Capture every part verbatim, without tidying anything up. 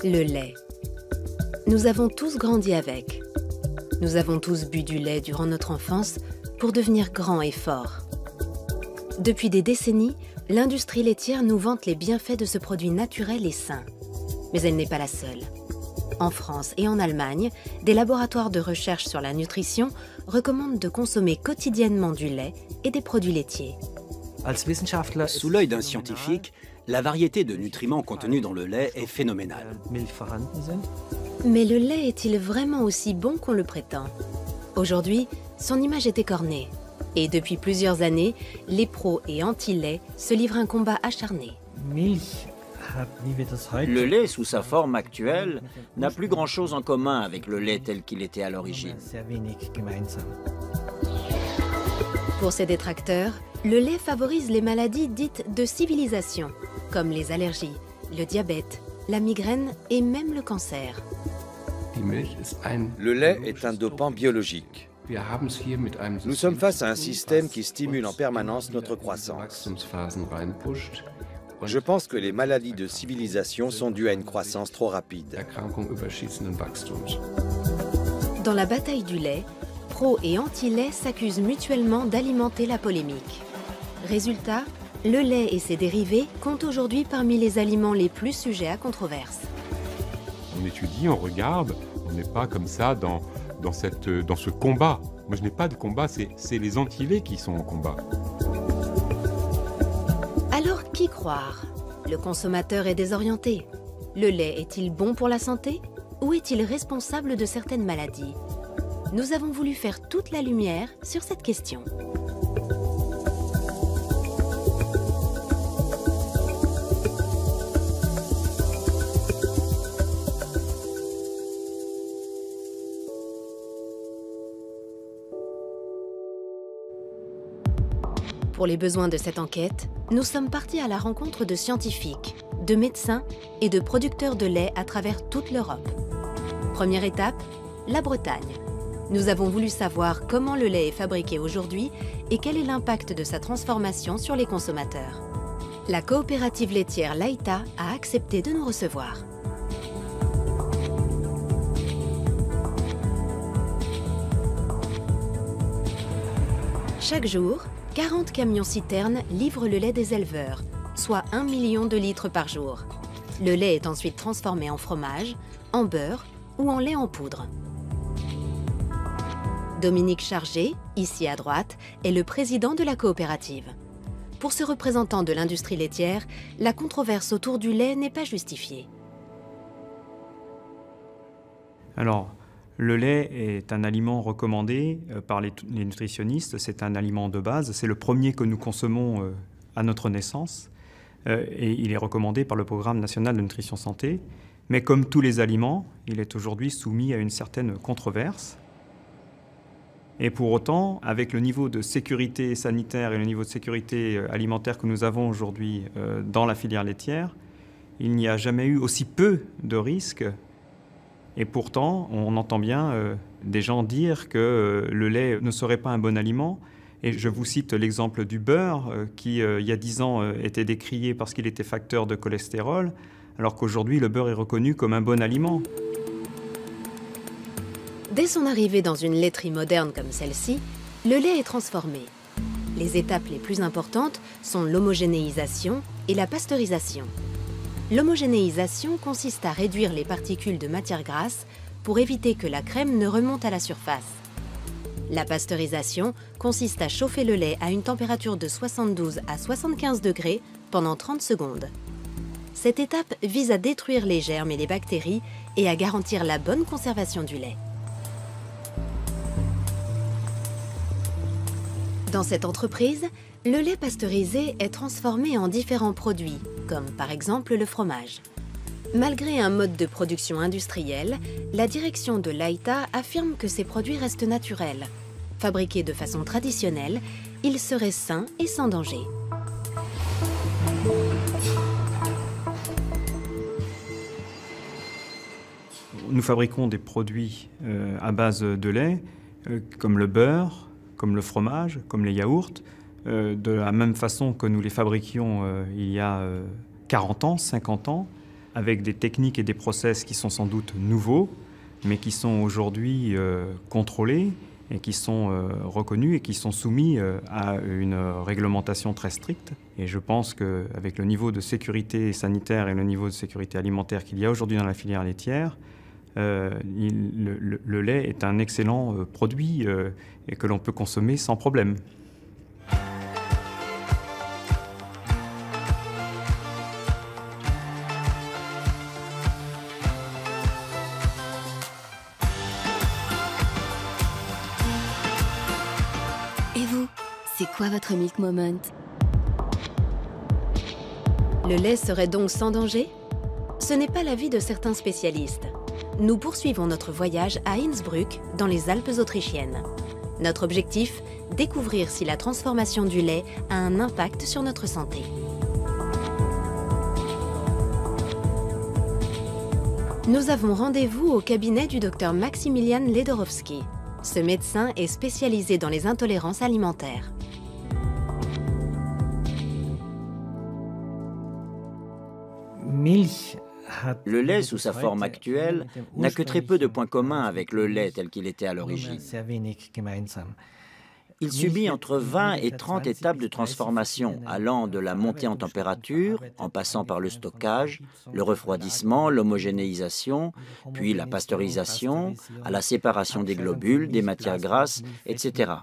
Le lait. Nous avons tous grandi avec. Nous avons tous bu du lait durant notre enfance pour devenir grands et forts. Depuis des décennies, l'industrie laitière nous vante les bienfaits de ce produit naturel et sain. Mais elle n'est pas la seule. En France et en Allemagne, des laboratoires de recherche sur la nutrition recommandent de consommer quotidiennement du lait et des produits laitiers. Sous l'œil d'un scientifique, la variété de nutriments contenus dans le lait est phénoménale. Mais le lait est-il vraiment aussi bon qu'on le prétend? Aujourd'hui, son image est écornée. Et depuis plusieurs années, les pros et anti-lait se livrent un combat acharné. Le lait, sous sa forme actuelle, n'a plus grand-chose en commun avec le lait tel qu'il était à l'origine. Pour ses détracteurs, le lait favorise les maladies dites de civilisation, comme les allergies, le diabète, la migraine et même le cancer. Le lait est un dopant biologique. Nous sommes face à un système qui stimule en permanence notre croissance. Je pense que les maladies de civilisation sont dues à une croissance trop rapide. Dans la bataille du lait, pro et anti-lait s'accusent mutuellement d'alimenter la polémique. Résultat, le lait et ses dérivés comptent aujourd'hui parmi les aliments les plus sujets à controverse. On étudie, on regarde, on n'est pas comme ça dans, dans, cette, dans ce combat. Moi, je n'ai pas de combat, c'est les anti-laits qui sont en combat. Alors, qui croire? Le consommateur est désorienté. Le lait est-il bon pour la santé ou est-il responsable de certaines maladies? Nous avons voulu faire toute la lumière sur cette question. Pour les besoins de cette enquête, nous sommes partis à la rencontre de scientifiques, de médecins et de producteurs de lait à travers toute l'Europe. Première étape, la Bretagne. Nous avons voulu savoir comment le lait est fabriqué aujourd'hui et quel est l'impact de sa transformation sur les consommateurs. La coopérative laitière Laïta a accepté de nous recevoir. Chaque jour, quarante camions-citernes livrent le lait des éleveurs, soit un million de litres par jour. Le lait est ensuite transformé en fromage, en beurre ou en lait en poudre. Dominique Chargé, ici à droite, est le président de la coopérative. Pour ce représentant de l'industrie laitière, la controverse autour du lait n'est pas justifiée. Alors, le lait est un aliment recommandé par les, les nutritionnistes, c'est un aliment de base, c'est le premier que nous consommons à notre naissance et il est recommandé par le Programme national de nutrition santé. Mais comme tous les aliments, il est aujourd'hui soumis à une certaine controverse. Et pour autant, avec le niveau de sécurité sanitaire et le niveau de sécurité alimentaire que nous avons aujourd'hui dans la filière laitière, il n'y a jamais eu aussi peu de risques. Et pourtant, on entend bien euh, des gens dire que euh, le lait ne serait pas un bon aliment. Et je vous cite l'exemple du beurre, euh, qui, euh, il y a dix ans, euh, était décrié parce qu'il était facteur de cholestérol, alors qu'aujourd'hui, le beurre est reconnu comme un bon aliment. Dès son arrivée dans une laiterie moderne comme celle-ci, le lait est transformé. Les étapes les plus importantes sont l'homogénéisation et la pasteurisation. L'homogénéisation consiste à réduire les particules de matière grasse pour éviter que la crème ne remonte à la surface. La pasteurisation consiste à chauffer le lait à une température de soixante-douze à soixante-quinze degrés pendant trente secondes. Cette étape vise à détruire les germes et les bactéries et à garantir la bonne conservation du lait. Dans cette entreprise, le lait pasteurisé est transformé en différents produits, comme par exemple le fromage. Malgré un mode de production industriel, la direction de Laïta affirme que ces produits restent naturels. Fabriqués de façon traditionnelle, ils seraient sains et sans danger. Nous fabriquons des produits euh, à base de lait, euh, comme le beurre, comme le fromage, comme les yaourts, euh, de la même façon que nous les fabriquions euh, il y a euh, quarante ans, cinquante ans, avec des techniques et des process qui sont sans doute nouveaux, mais qui sont aujourd'hui euh, contrôlés et qui sont euh, reconnus et qui sont soumis euh, à une réglementation très stricte. Et je pense qu'avec le niveau de sécurité sanitaire et le niveau de sécurité alimentaire qu'il y a aujourd'hui dans la filière laitière, euh, il, le, le, le lait est un excellent euh, produit euh, et que l'on peut consommer sans problème. Et vous, c'est quoi votre milk moment? Le lait serait donc sans danger? Ce n'est pas l'avis de certains spécialistes. Nous poursuivons notre voyage à Innsbruck, dans les Alpes autrichiennes. Notre objectif, découvrir si la transformation du lait a un impact sur notre santé. Nous avons rendez-vous au cabinet du docteur Maximilian Ledorowski. Ce médecin est spécialisé dans les intolérances alimentaires. Le lait, sous sa forme actuelle, n'a que très peu de points communs avec le lait tel qu'il était à l'origine. Il subit entre vingt et trente étapes de transformation, allant de la montée en température, en passant par le stockage, le refroidissement, l'homogénéisation, puis la pasteurisation, à la séparation des globules, des matières grasses, et cetera.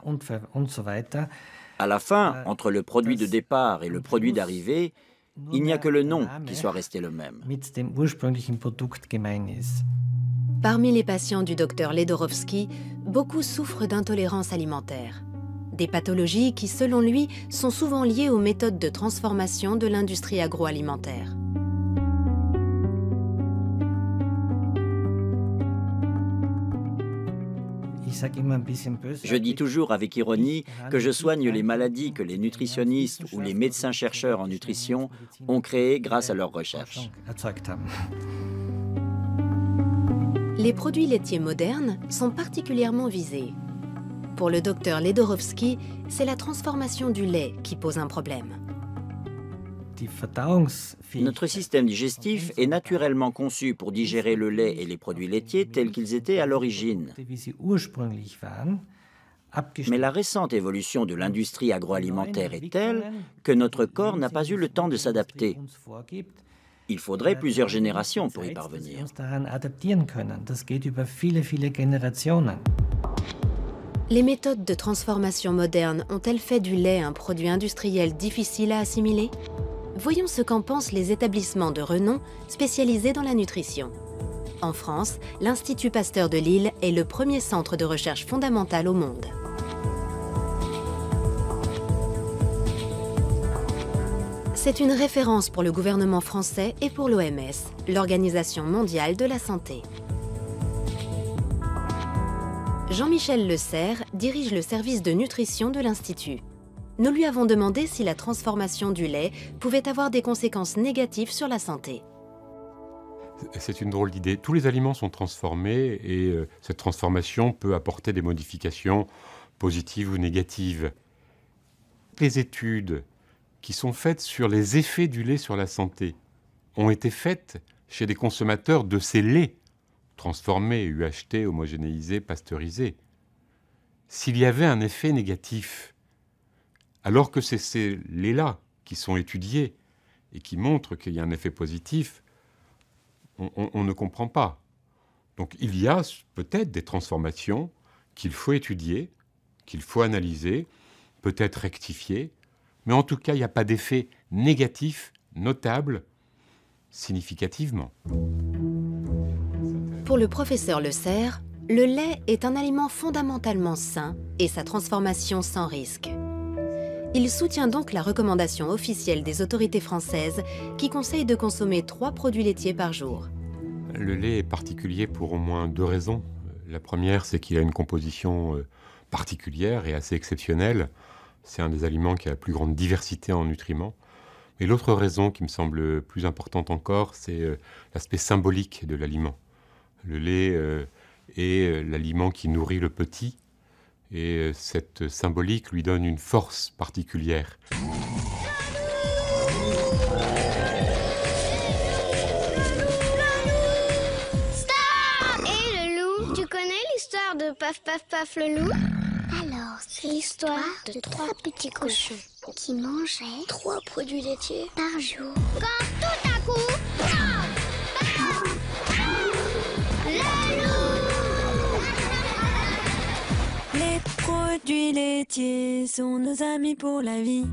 À la fin, entre le produit de départ et le produit d'arrivée, il n'y a que le nom qui soit resté le même. Parmi les patients du docteur Ledorowski, beaucoup souffrent d'intolérance alimentaire. Des pathologies qui, selon lui, sont souvent liées aux méthodes de transformation de l'industrie agroalimentaire. Je dis toujours avec ironie que je soigne les maladies que les nutritionnistes ou les médecins-chercheurs en nutrition ont créées grâce à leurs recherches. Les produits laitiers modernes sont particulièrement visés. Pour le docteur Ledorowski, c'est la transformation du lait qui pose un problème. Notre système digestif est naturellement conçu pour digérer le lait et les produits laitiers tels qu'ils étaient à l'origine. Mais la récente évolution de l'industrie agroalimentaire est telle que notre corps n'a pas eu le temps de s'adapter. Il faudrait plusieurs générations pour y parvenir. Les méthodes de transformation modernes ont-elles fait du lait un produit industriel difficile à assimiler? Voyons ce qu'en pensent les établissements de renom spécialisés dans la nutrition. En France, l'Institut Pasteur de Lille est le premier centre de recherche fondamentale au monde. C'est une référence pour le gouvernement français et pour l'O M S, l'Organisation mondiale de la santé. Jean-Michel Le Serre dirige le service de nutrition de l'Institut. Nous lui avons demandé si la transformation du lait pouvait avoir des conséquences négatives sur la santé. C'est une drôle d'idée. Tous les aliments sont transformés et euh, cette transformation peut apporter des modifications positives ou négatives. Les études qui sont faites sur les effets du lait sur la santé ont été faites chez des consommateurs de ces laits transformés, U H T, homogénéisés, pasteurisés. S'il y avait un effet négatif, alors que c'est ces laits-là qui sont étudiés et qui montrent qu'il y a un effet positif, on, on, on ne comprend pas. Donc il y a peut-être des transformations qu'il faut étudier, qu'il faut analyser, peut-être rectifier, mais en tout cas, il n'y a pas d'effet négatif notable significativement. Pour le professeur Le Serre, le lait est un aliment fondamentalement sain et sa transformation sans risque. Il soutient donc la recommandation officielle des autorités françaises qui conseillent de consommer trois produits laitiers par jour. Le lait est particulier pour au moins deux raisons. La première, c'est qu'il a une composition particulière et assez exceptionnelle. C'est un des aliments qui a la plus grande diversité en nutriments. Mais l'autre raison qui me semble plus importante encore, c'est l'aspect symbolique de l'aliment. Le lait euh, est l'aliment qui nourrit le petit et cette symbolique lui donne une force particulière. de Paf Paf Paf le loup? Alors, c'est l'histoire de trois petits cochons qui mangeaient trois produits laitiers par jour. Quand tout à coup, paf, paf, le loup! Les produits laitiers sont nos amis pour la vie.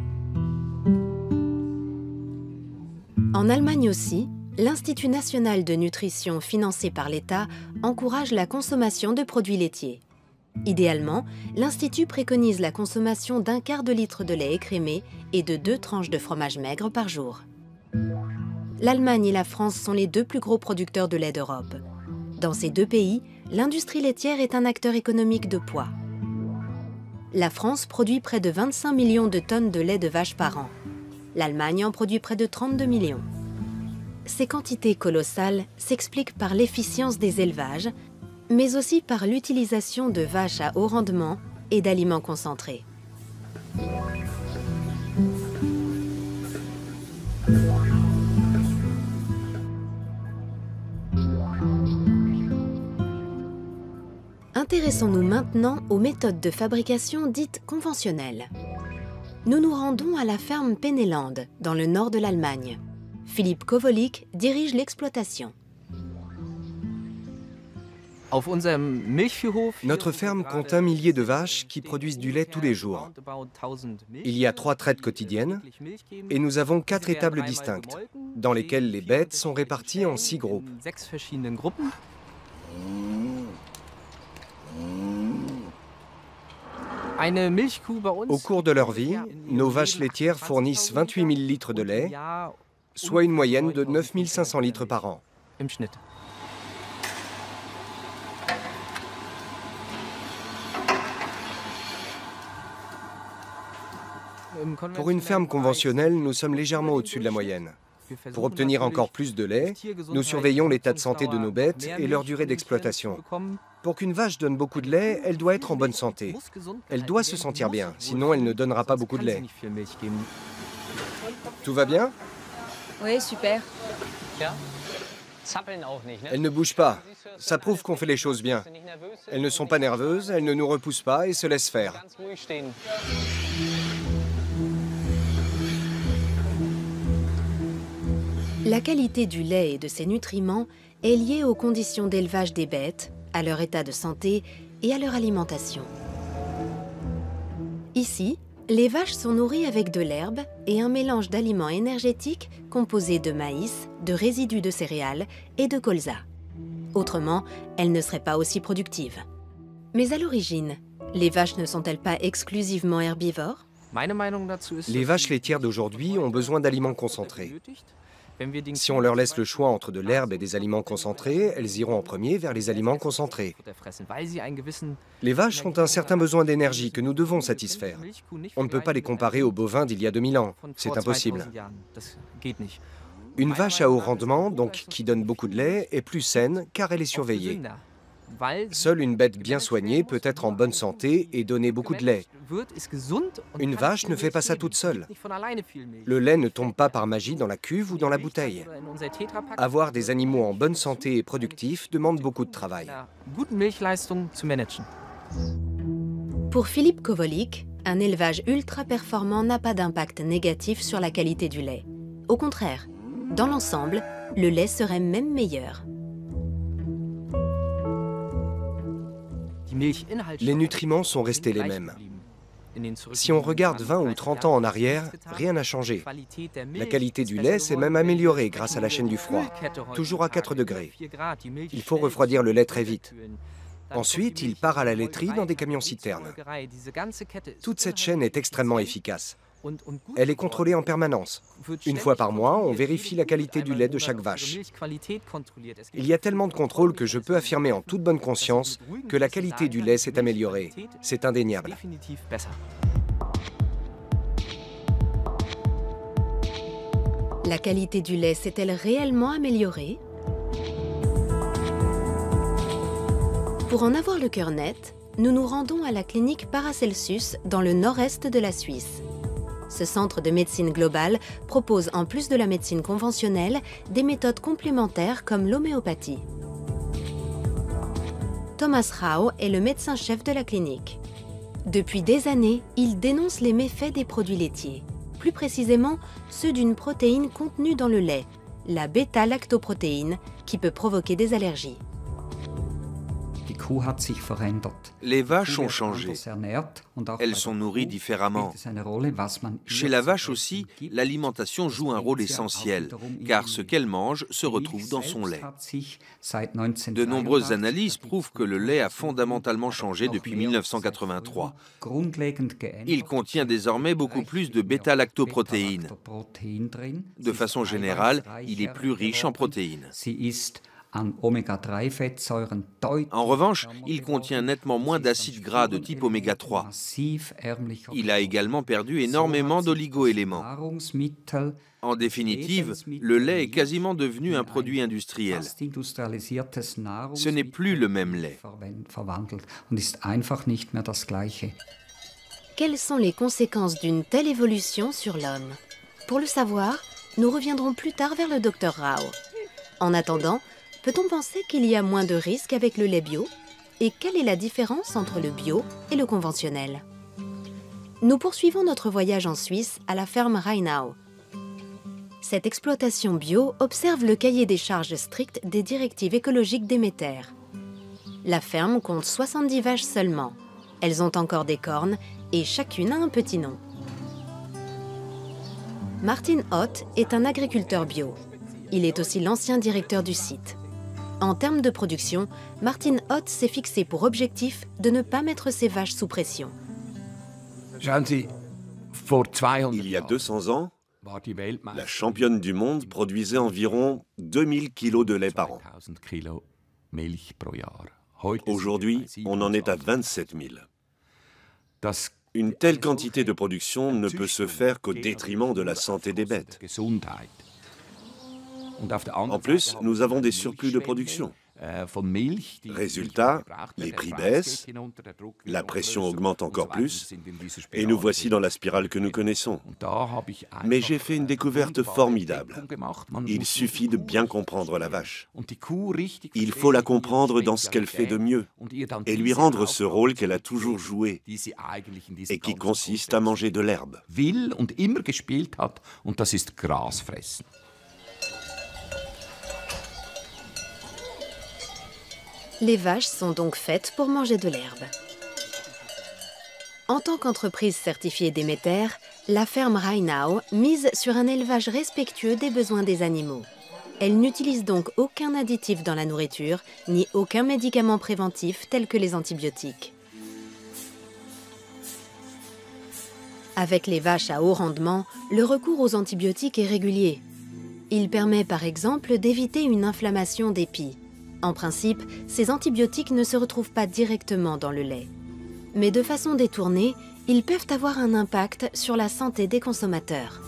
En Allemagne aussi, l'Institut national de nutrition financé par l'État encourage la consommation de produits laitiers. Idéalement, l'Institut préconise la consommation d'un quart de litre de lait écrémé et de deux tranches de fromage maigre par jour. L'Allemagne et la France sont les deux plus gros producteurs de lait d'Europe. Dans ces deux pays, l'industrie laitière est un acteur économique de poids. La France produit près de vingt-cinq millions de tonnes de lait de vache par an. L'Allemagne en produit près de trente-deux millions. Ces quantités colossales s'expliquent par l'efficience des élevages, mais aussi par l'utilisation de vaches à haut rendement et d'aliments concentrés. Intéressons-nous maintenant aux méthodes de fabrication dites conventionnelles. Nous nous rendons à la ferme Penneland, dans le nord de l'Allemagne. Philippe Kowolik dirige l'exploitation. Notre ferme compte un millier de vaches qui produisent du lait tous les jours. Il y a trois traites quotidiennes et nous avons quatre étables distinctes, dans lesquelles les bêtes sont réparties en six groupes. Au cours de leur vie, nos vaches laitières fournissent vingt-huit mille litres de lait, soit une moyenne de neuf mille cinq cents litres par an. Pour une ferme conventionnelle, nous sommes légèrement au-dessus de la moyenne. Pour obtenir encore plus de lait, nous surveillons l'état de santé de nos bêtes et leur durée d'exploitation. Pour qu'une vache donne beaucoup de lait, elle doit être en bonne santé. Elle doit se sentir bien, sinon elle ne donnera pas beaucoup de lait. Tout va bien? Oui, super. Elles ne bougent pas. Ça prouve qu'on fait les choses bien. Elles ne sont pas nerveuses, elles ne nous repoussent pas et se laissent faire. La qualité du lait et de ses nutriments est liée aux conditions d'élevage des bêtes, à leur état de santé et à leur alimentation. Ici, les vaches sont nourries avec de l'herbe et un mélange d'aliments énergétiques composés de maïs, de résidus de céréales et de colza. Autrement, elles ne seraient pas aussi productives. Mais à l'origine, les vaches ne sont-elles pas exclusivement herbivores? Les vaches laitières d'aujourd'hui ont besoin d'aliments concentrés. Si on leur laisse le choix entre de l'herbe et des aliments concentrés, elles iront en premier vers les aliments concentrés. Les vaches ont un certain besoin d'énergie que nous devons satisfaire. On ne peut pas les comparer aux bovins d'il y a deux mille ans. C'est impossible. Une vache à haut rendement, donc qui donne beaucoup de lait, est plus saine car elle est surveillée. Seule une bête bien soignée peut être en bonne santé et donner beaucoup de lait. Une vache ne fait pas ça toute seule. Le lait ne tombe pas par magie dans la cuve ou dans la bouteille. Avoir des animaux en bonne santé et productifs demande beaucoup de travail. Pour Philippe Kowolik, un élevage ultra performant n'a pas d'impact négatif sur la qualité du lait. Au contraire, dans l'ensemble, le lait serait même meilleur. Les nutriments sont restés les mêmes. Si on regarde vingt ou trente ans en arrière, rien n'a changé. La qualité du lait s'est même améliorée grâce à la chaîne du froid, toujours à quatre degrés. Il faut refroidir le lait très vite. Ensuite, il part à la laiterie dans des camions-citernes. Toute cette chaîne est extrêmement efficace. Elle est contrôlée en permanence. Une fois par mois, on vérifie la qualité du lait de chaque vache. Il y a tellement de contrôle que je peux affirmer en toute bonne conscience que la qualité du lait s'est améliorée. C'est indéniable. La qualité du lait s'est-elle réellement améliorée? Pour en avoir le cœur net, nous nous rendons à la clinique Paracelsus dans le nord-est de la Suisse. Ce centre de médecine globale propose, en plus de la médecine conventionnelle, des méthodes complémentaires comme l'homéopathie. Thomas Rau est le médecin-chef de la clinique. Depuis des années, il dénonce les méfaits des produits laitiers, plus précisément ceux d'une protéine contenue dans le lait, la bêta-lactoprotéine, qui peut provoquer des allergies. Les vaches ont changé. Elles sont nourries différemment. Chez la vache aussi, l'alimentation joue un rôle essentiel, car ce qu'elle mange se retrouve dans son lait. De nombreuses analyses prouvent que le lait a fondamentalement changé depuis mille neuf cent quatre-vingt-trois. Il contient désormais beaucoup plus de bêta-lactoprotéines. De façon générale, il est plus riche en protéines. En revanche, il contient nettement moins d'acides gras de type oméga trois. Il a également perdu énormément d'oligo-éléments. En définitive, le lait est quasiment devenu un produit industriel. Ce n'est plus le même lait. Quelles sont les conséquences d'une telle évolution sur l'homme? Pour le savoir, nous reviendrons plus tard vers le docteur Rau. En attendant, peut-on penser qu'il y a moins de risques avec le lait bio? Et quelle est la différence entre le bio et le conventionnel? Nous poursuivons notre voyage en Suisse à la ferme Rheinau. Cette exploitation bio observe le cahier des charges strict des directives écologiques Déméter. La ferme compte soixante-dix vaches seulement. Elles ont encore des cornes et chacune a un petit nom. Martin Ott est un agriculteur bio. Il est aussi l'ancien directeur du site. En termes de production, Martin Ott s'est fixé pour objectif de ne pas mettre ses vaches sous pression. Il y a deux cents ans, la championne du monde produisait environ deux mille kilos de lait par an. Aujourd'hui, on en est à vingt-sept mille. Une telle quantité de production ne peut se faire qu'au détriment de la santé des bêtes. En plus, nous avons des surplus de production. Résultat, les prix baissent, la pression augmente encore plus, et nous voici dans la spirale que nous connaissons. Mais j'ai fait une découverte formidable. Il suffit de bien comprendre la vache. Il faut la comprendre dans ce qu'elle fait de mieux, et lui rendre ce rôle qu'elle a toujours joué, et qui consiste à manger de l'herbe. Les vaches sont donc faites pour manger de l'herbe. En tant qu'entreprise certifiée Déméter, la ferme Rheinau mise sur un élevage respectueux des besoins des animaux. Elle n'utilise donc aucun additif dans la nourriture, ni aucun médicament préventif tel que les antibiotiques. Avec les vaches à haut rendement, le recours aux antibiotiques est régulier. Il permet par exemple d'éviter une inflammation des pies. En principe, ces antibiotiques ne se retrouvent pas directement dans le lait. Mais de façon détournée, ils peuvent avoir un impact sur la santé des consommateurs.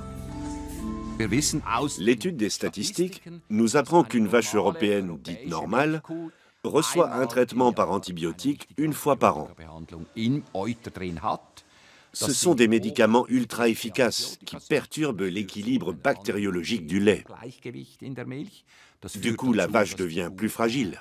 L'étude des statistiques nous apprend qu'une vache européenne dite normale reçoit un traitement par antibiotique une fois par an. Ce sont des médicaments ultra efficaces qui perturbent l'équilibre bactériologique du lait. Du coup, la vache devient plus fragile.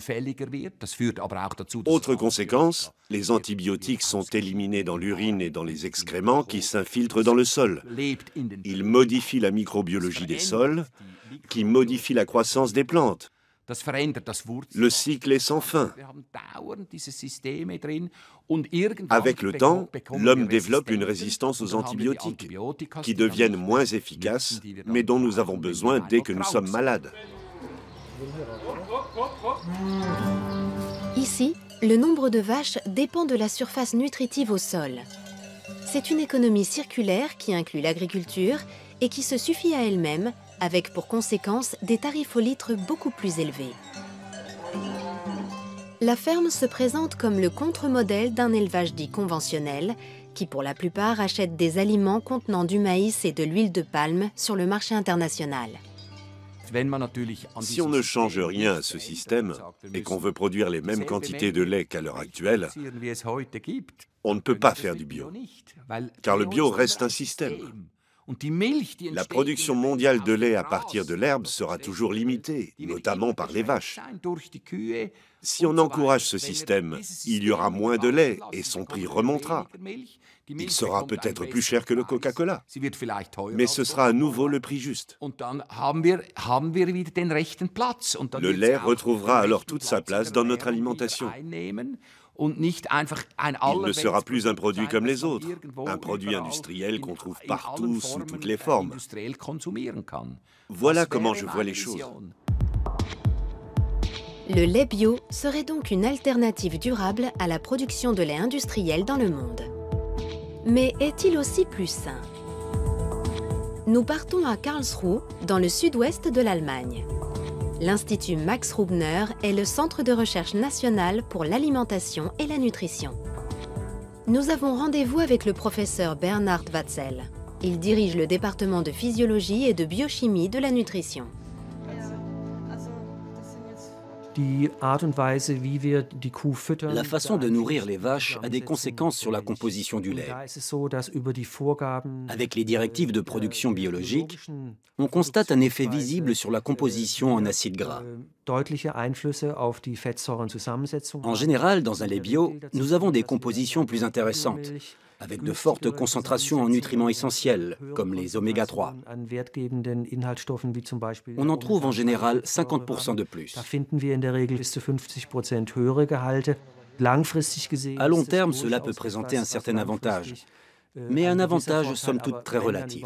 Autre conséquence, les antibiotiques sont éliminés dans l'urine et dans les excréments qui s'infiltrent dans le sol. Ils modifient la microbiologie des sols, qui modifie la croissance des plantes. Le cycle est sans fin. Avec le temps, l'homme développe une résistance aux antibiotiques, qui deviennent moins efficaces, mais dont nous avons besoin dès que nous sommes malades. Ici, le nombre de vaches dépend de la surface nutritive au sol. C'est une économie circulaire qui inclut l'agriculture et qui se suffit à elle-même, avec pour conséquence des tarifs au litre beaucoup plus élevés. La ferme se présente comme le contre-modèle d'un élevage dit conventionnel, qui pour la plupart achète des aliments contenant du maïs et de l'huile de palme sur le marché international. Si on ne change rien à ce système et qu'on veut produire les mêmes quantités de lait qu'à l'heure actuelle, on ne peut pas faire du bio, car le bio reste un système. La production mondiale de lait à partir de l'herbe sera toujours limitée, notamment par les vaches. Si on encourage ce système, il y aura moins de lait et son prix remontera. Il sera peut-être plus cher que le Coca-Cola, mais ce sera à nouveau le prix juste. Le lait retrouvera alors toute sa place dans notre alimentation. Il ne sera plus un produit comme les autres, un produit industriel qu'on trouve partout, sous toutes les formes. Voilà comment je vois les choses. Le lait bio serait donc une alternative durable à la production de lait industriel dans le monde. Mais est-il aussi plus sain? Nous partons à Karlsruhe, dans le sud-ouest de l'Allemagne. L'Institut Max Rubner est le centre de recherche national pour l'alimentation et la nutrition. Nous avons rendez-vous avec le professeur Bernhard Watzel. Il dirige le département de physiologie et de biochimie de la nutrition. La façon de nourrir les vaches a des conséquences sur la composition du lait. Avec les directives de production biologique, on constate un effet visible sur la composition en acides gras. En général, dans un lait bio, nous avons des compositions plus intéressantes, avec de fortes concentrations en nutriments essentiels, comme les oméga trois. On en trouve en général cinquante pour cent de plus. À long terme, cela peut présenter un certain avantage, mais un avantage somme toute très relatif.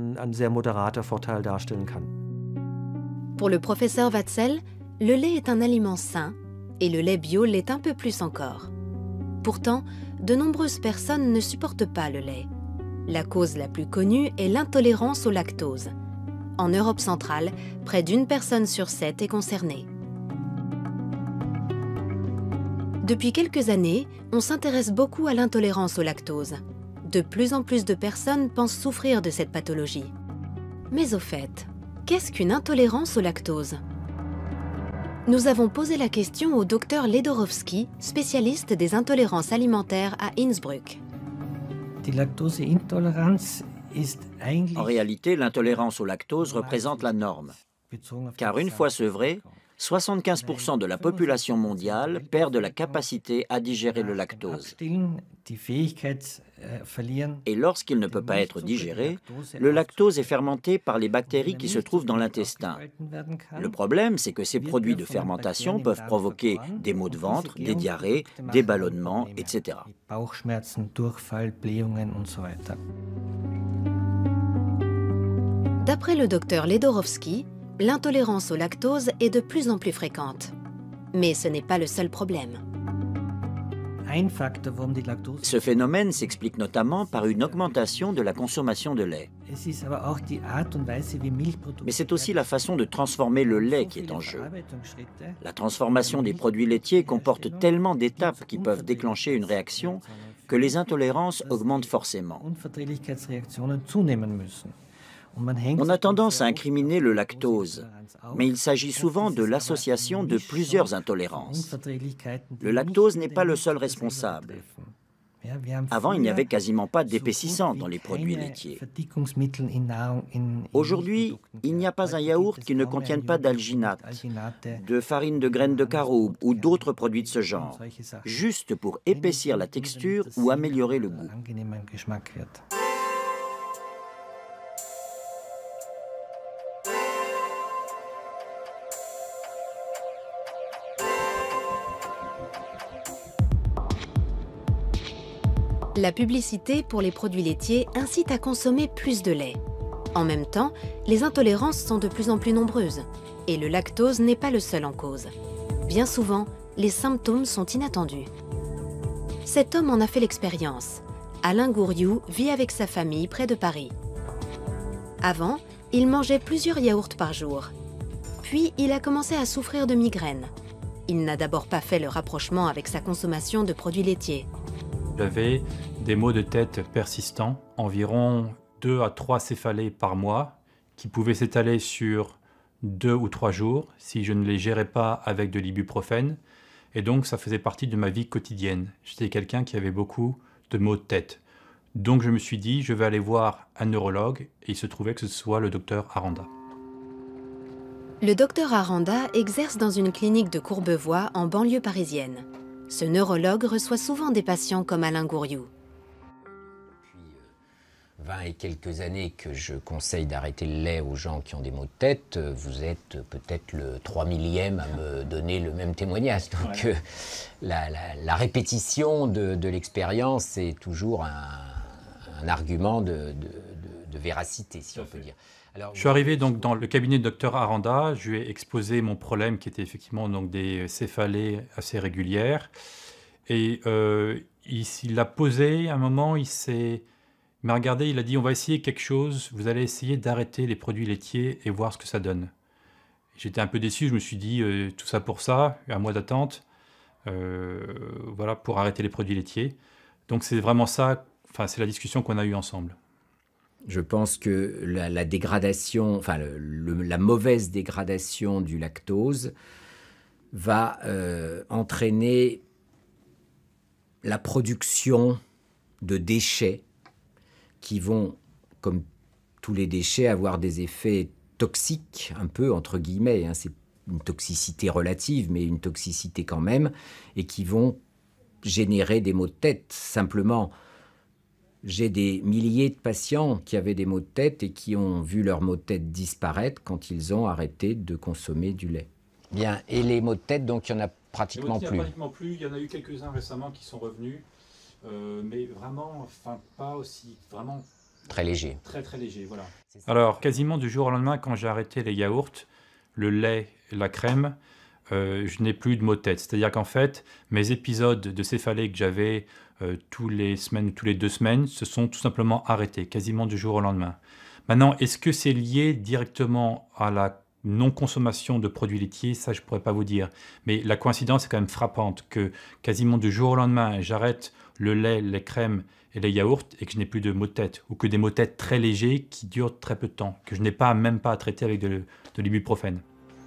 Pour le professeur Watzel, le lait est un aliment sain et le lait bio l'est un peu plus encore. Pourtant, de nombreuses personnes ne supportent pas le lait. La cause la plus connue est l'intolérance au lactose. En Europe centrale, près d'une personne sur sept est concernée. Depuis quelques années, on s'intéresse beaucoup à l'intolérance au lactose. De plus en plus de personnes pensent souffrir de cette pathologie. Mais au fait, qu'est-ce qu'une intolérance au lactose ? Nous avons posé la question au docteur Ledorowski, spécialiste des intolérances alimentaires à Innsbruck. En réalité, l'intolérance au lactose représente la norme. Car une fois sevré, soixante-quinze pour cent de la population mondiale perd de la capacité à digérer le lactose. Et lorsqu'il ne peut pas être digéré, le lactose est fermenté par les bactéries qui se trouvent dans l'intestin. Le problème, c'est que ces produits de fermentation peuvent provoquer des maux de ventre, des diarrhées, des ballonnements, et cetera. D'après le docteur Ledorowski, l'intolérance au lactose est de plus en plus fréquente. Mais ce n'est pas le seul problème. Ce phénomène s'explique notamment par une augmentation de la consommation de lait. Mais c'est aussi la façon de transformer le lait qui est en jeu. La transformation des produits laitiers comporte tellement d'étapes qui peuvent déclencher une réaction que les intolérances augmentent forcément. On a tendance à incriminer le lactose, mais il s'agit souvent de l'association de plusieurs intolérances. Le lactose n'est pas le seul responsable. Avant, il n'y avait quasiment pas d'épaississant dans les produits laitiers. Aujourd'hui, il n'y a pas un yaourt qui ne contienne pas d'alginate, de farine de graines de caroube ou d'autres produits de ce genre, juste pour épaissir la texture ou améliorer le goût. La publicité pour les produits laitiers incite à consommer plus de lait. En même temps, les intolérances sont de plus en plus nombreuses. Et le lactose n'est pas le seul en cause. Bien souvent, les symptômes sont inattendus. Cet homme en a fait l'expérience. Alain Gouriou vit avec sa famille près de Paris. Avant, il mangeait plusieurs yaourts par jour. Puis, il a commencé à souffrir de migraines. Il n'a d'abord pas fait le rapprochement avec sa consommation de produits laitiers. J'avais des maux de tête persistants, environ deux à trois céphalées par mois, qui pouvaient s'étaler sur deux ou trois jours si je ne les gérais pas avec de l'ibuprofène. Et donc, ça faisait partie de ma vie quotidienne. J'étais quelqu'un qui avait beaucoup de maux de tête. Donc je me suis dit, je vais aller voir un neurologue, et il se trouvait que ce soit le docteur Aranda. Le docteur Aranda exerce dans une clinique de Courbevoie en banlieue parisienne. Ce neurologue reçoit souvent des patients comme Alain Gouriou. vingt et quelques années que je conseille d'arrêter le lait aux gens qui ont des maux de tête, vous êtes peut-être le trois millième à me donner le même témoignage. Donc ouais. euh, la, la, la répétition de, de l'expérience est toujours un, un argument de, de, de, de véracité, si on peut dire. Alors, je suis arrivé donc dans le cabinet de docteur Aranda, je lui ai exposé mon problème qui était effectivement donc des céphalées assez régulières. Et euh, il, il a posé un moment, il s'est... Il m'a regardé, il a dit « On va essayer quelque chose, vous allez essayer d'arrêter les produits laitiers et voir ce que ça donne. » J'étais un peu déçu, je me suis dit euh, « Tout ça pour ça, un mois d'attente, euh, voilà, pour arrêter les produits laitiers. » Donc c'est vraiment ça, enfin c'est la discussion qu'on a eue ensemble. Je pense que la, la dégradation, enfin le, le, la mauvaise dégradation du lactose va euh, entraîner la production de déchets qui vont, comme tous les déchets, avoir des effets toxiques, un peu, entre guillemets, hein, c'est une toxicité relative, mais une toxicité quand même, et qui vont générer des maux de tête. Simplement, j'ai des milliers de patients qui avaient des maux de tête et qui ont vu leurs maux de tête disparaître quand ils ont arrêté de consommer du lait. Bien, et les maux de tête, donc il n'y en a pratiquement plus. Il n'y en a pratiquement plus, il y en a eu quelques-uns récemment qui sont revenus. Euh, mais vraiment, enfin, pas aussi, vraiment... Très léger. Très, très léger, voilà. Alors, quasiment du jour au lendemain, quand j'ai arrêté les yaourts, le lait, la crème, euh, je n'ai plus de maux de tête. C'est-à-dire qu'en fait, mes épisodes de céphalée que j'avais euh, tous les semaines, tous les deux semaines, se sont tout simplement arrêtés, quasiment du jour au lendemain. Maintenant, est-ce que c'est lié directement à la non-consommation de produits laitiers? Ça, je ne pourrais pas vous dire. Mais la coïncidence est quand même frappante que quasiment du jour au lendemain, j'arrête le lait, les crèmes et les yaourts et que je n'ai plus de maux de tête, ou que des maux de tête très légers qui durent très peu de temps, que je n'ai pas même pas à traiter avec de, de l'ibuprofène.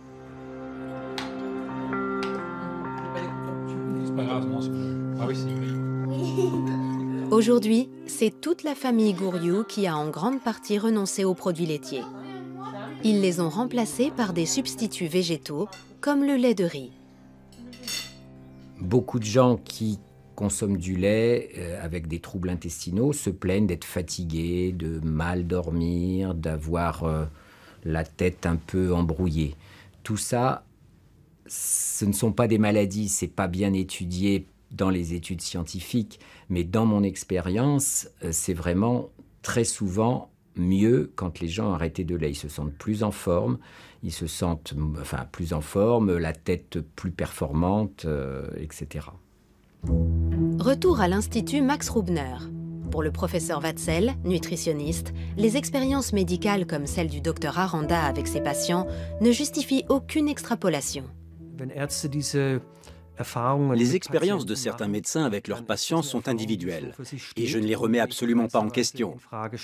Aujourd'hui, c'est toute la famille Gouriou qui a en grande partie renoncé aux produits laitiers. Ils les ont remplacés par des substituts végétaux, comme le lait de riz. Beaucoup de gens qui consomment du lait euh, avec des troubles intestinaux se plaignent d'être fatigués, de mal dormir, d'avoir euh, la tête un peu embrouillée. Tout ça, ce ne sont pas des maladies, c'est pas bien étudié dans les études scientifiques, mais dans mon expérience, euh, c'est vraiment très souvent mieux quand les gens arrêtent de lait. Ils se sentent plus en forme, ils se sentent enfin, plus en forme, la tête plus performante, euh, et cetera. Retour à l'Institut Max Rubner. Pour le professeur Watzel, nutritionniste, les expériences médicales comme celle du docteur Aranda avec ses patients ne justifient aucune extrapolation. Les expériences de certains médecins avec leurs patients sont individuelles et je ne les remets absolument pas en question.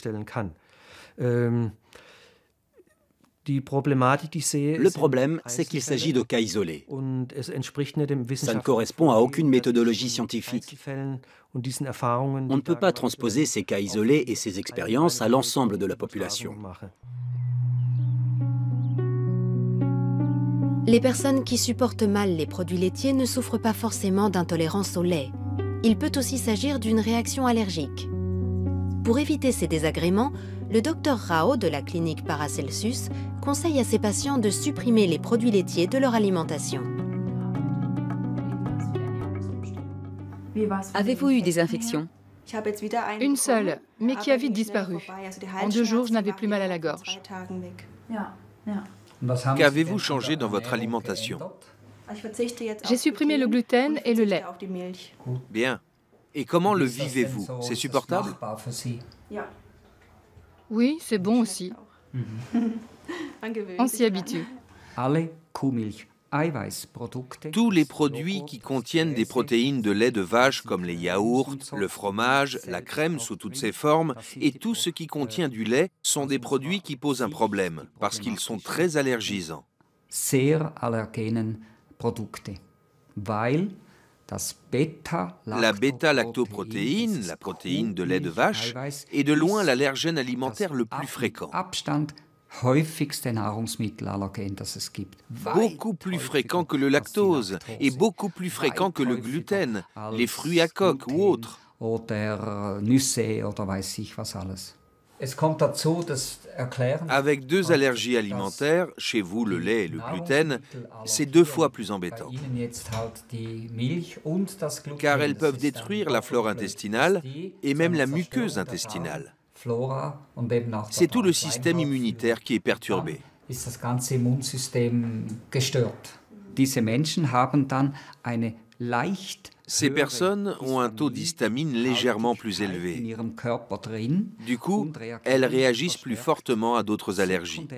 Le problème, c'est qu'il s'agit de cas isolés. Ça ne correspond à aucune méthodologie scientifique. On ne peut pas transposer ces cas isolés et ces expériences à l'ensemble de la population. Les personnes qui supportent mal les produits laitiers ne souffrent pas forcément d'intolérance au lait. Il peut aussi s'agir d'une réaction allergique. Pour éviter ces désagréments, le docteur Rao de la clinique Paracelsus conseille à ses patients de supprimer les produits laitiers de leur alimentation. Avez-vous eu des infections? Une seule, mais qui a vite disparu. En deux jours, je n'avais plus mal à la gorge. Qu'avez-vous changé dans votre alimentation? J'ai supprimé le gluten et le lait. Bien. Et comment le vivez-vous? C'est supportable? Oui, c'est bon aussi. On s'y habitue. Tous les produits qui contiennent des protéines de lait de vache comme les yaourts, le fromage, la crème sous toutes ses formes et tout ce qui contient du lait sont des produits qui posent un problème parce qu'ils sont très allergisants. La bêta-lactoprotéine, la protéine de lait de vache, est de loin l'allergène alimentaire le plus fréquent. Beaucoup plus fréquent que le lactose et beaucoup plus fréquent que le gluten, les fruits à coque ou autres. Avec deux allergies alimentaires, chez vous le lait et le gluten, c'est deux fois plus embêtant. Car elles peuvent détruire la flore intestinale et même la muqueuse intestinale. C'est tout le système immunitaire qui est perturbé. Ces personnes ont un taux d'histamine légèrement plus élevé. Du coup, elles réagissent plus fortement à d'autres allergies.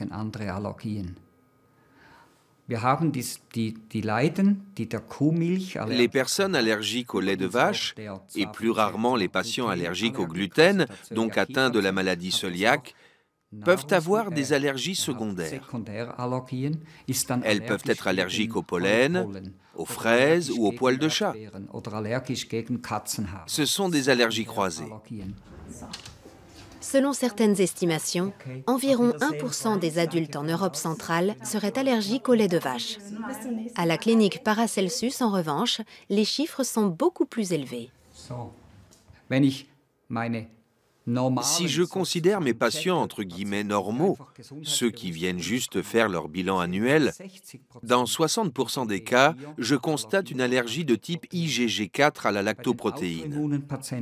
Les personnes allergiques au lait de vache, et plus rarement les patients allergiques au gluten, donc atteints de la maladie cœliaque, peuvent avoir des allergies secondaires. Elles peuvent être allergiques au pollen, aux fraises ou aux poils de chat. Ce sont des allergies croisées. Selon certaines estimations, environ un pour cent des adultes en Europe centrale seraient allergiques au lait de vache. À la clinique Paracelsus, en revanche, les chiffres sont beaucoup plus élevés. Si je considère mes patients entre guillemets normaux, ceux qui viennent juste faire leur bilan annuel, dans soixante pour cent des cas, je constate une allergie de type I G G quatre à la lactoprotéine.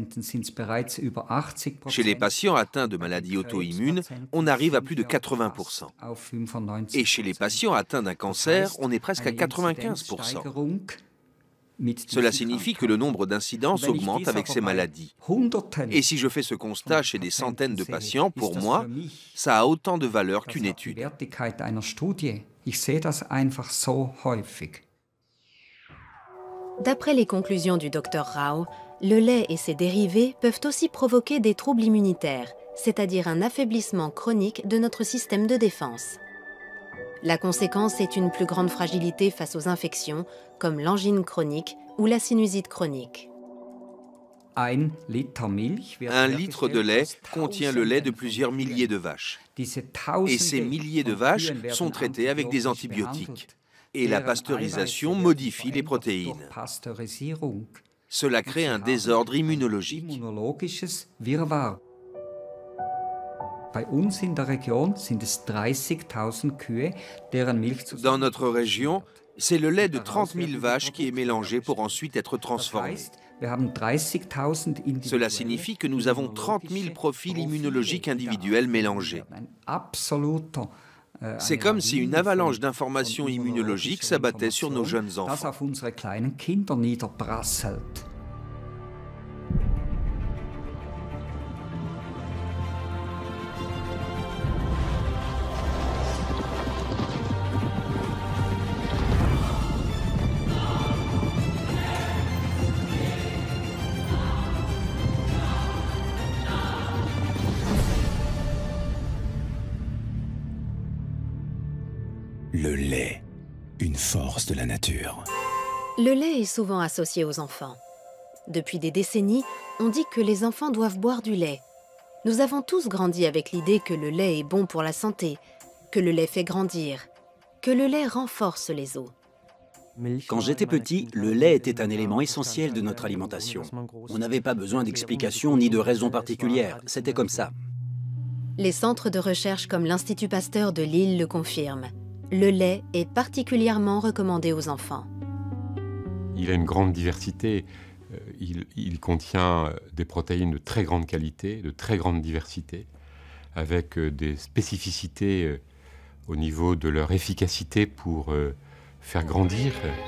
Chez les patients atteints de maladies auto-immunes, on arrive à plus de quatre-vingts pour cent. Et chez les patients atteints d'un cancer, on est presque à quatre-vingt-quinze pour cent. Cela signifie que le nombre d'incidences augmente avec ces maladies. Et si je fais ce constat chez des centaines de patients, pour moi, ça a autant de valeur qu'une étude. D'après les conclusions du docteur Rao, le lait et ses dérivés peuvent aussi provoquer des troubles immunitaires, c'est-à-dire un affaiblissement chronique de notre système de défense. La conséquence est une plus grande fragilité face aux infections, comme l'angine chronique ou la sinusite chronique. Un litre de lait contient le lait de plusieurs milliers de vaches. Et ces milliers de vaches sont traitées avec des antibiotiques. Et la pasteurisation modifie les protéines. Cela crée un désordre immunologique. Dans notre région, c'est le lait de trente mille vaches qui est mélangé pour ensuite être transformé. Cela signifie que nous avons trente mille profils immunologiques individuels mélangés. C'est comme si une avalanche d'informations immunologiques s'abattait sur nos jeunes enfants. Le lait, une force de la nature. Le lait est souvent associé aux enfants. Depuis des décennies, on dit que les enfants doivent boire du lait. Nous avons tous grandi avec l'idée que le lait est bon pour la santé, que le lait fait grandir, que le lait renforce les os. Quand j'étais petit, le lait était un élément essentiel de notre alimentation. On n'avait pas besoin d'explications ni de raisons particulières, c'était comme ça. Les centres de recherche comme l'Institut Pasteur de Lille le confirment. Le lait est particulièrement recommandé aux enfants. Il a une grande diversité. Il, il contient des protéines de très grande qualité, de très grande diversité, avec des spécificités au niveau de leur efficacité pour faire grandir.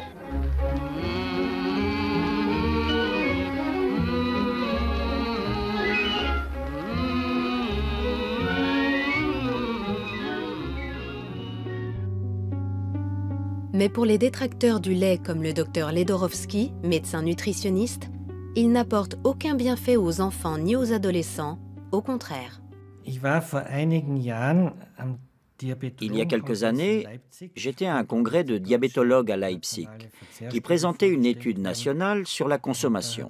Mais pour les détracteurs du lait comme le docteur Ledorowski, médecin nutritionniste, il n'apporte aucun bienfait aux enfants ni aux adolescents, au contraire. Il y a quelques années, j'étais à un congrès de diabétologues à Leipzig qui présentait une étude nationale sur la consommation.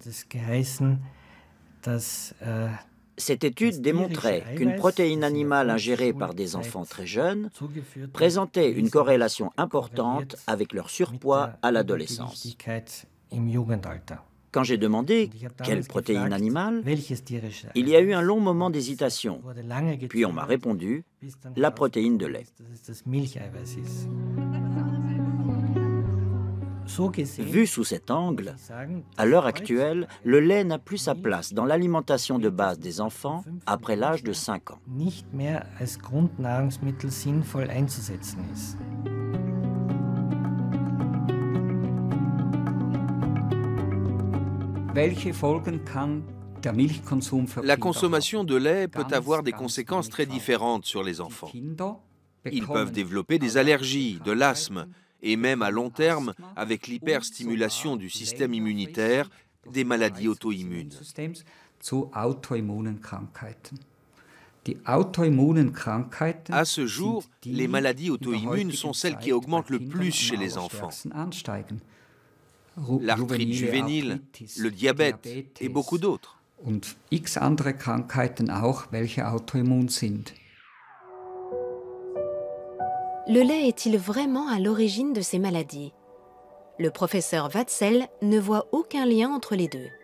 Cette étude démontrait qu'une protéine animale ingérée par des enfants très jeunes présentait une corrélation importante avec leur surpoids à l'adolescence. Quand j'ai demandé quelle protéine animale, il y a eu un long moment d'hésitation, puis on m'a répondu la protéine de lait. Vu sous cet angle, à l'heure actuelle, le lait n'a plus sa place dans l'alimentation de base des enfants après l'âge de cinq ans. La consommation de lait peut avoir des conséquences très différentes sur les enfants. Ils peuvent développer des allergies, de l'asthme, et même à long terme, avec l'hyperstimulation du système immunitaire, des maladies auto-immunes. À ce jour, les maladies auto-immunes sont celles qui augmentent le plus chez les enfants. L'arthrite juvénile, le diabète et beaucoup d'autres. Le lait est-il vraiment à l'origine de ces maladies? Le professeur Watzel ne voit aucun lien entre les deux.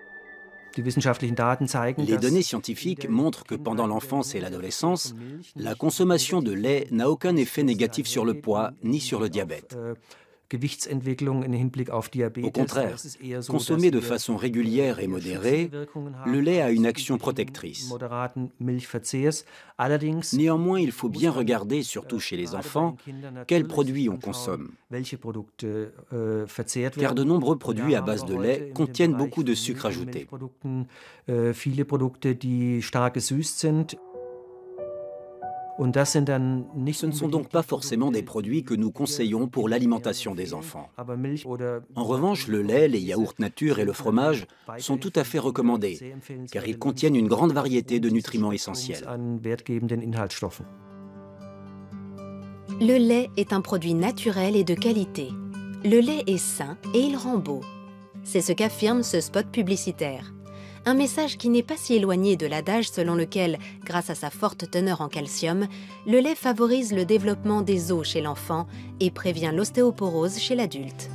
Les données scientifiques montrent que pendant l'enfance et l'adolescence, la consommation de lait n'a aucun effet négatif sur le poids ni sur le diabète. Au contraire, consommé de façon régulière et modérée, le lait a une action protectrice. Néanmoins, il faut bien regarder, surtout chez les enfants, quels produits on consomme. Car de nombreux produits à base de lait contiennent beaucoup de sucre ajouté. Ce ne sont donc pas forcément des produits que nous conseillons pour l'alimentation des enfants. En revanche, le lait, les yaourts nature et le fromage sont tout à fait recommandés, car ils contiennent une grande variété de nutriments essentiels. Le lait est un produit naturel et de qualité. Le lait est sain et il rend beau. C'est ce qu'affirme ce spot publicitaire. Un message qui n'est pas si éloigné de l'adage selon lequel, grâce à sa forte teneur en calcium, le lait favorise le développement des os chez l'enfant et prévient l'ostéoporose chez l'adulte.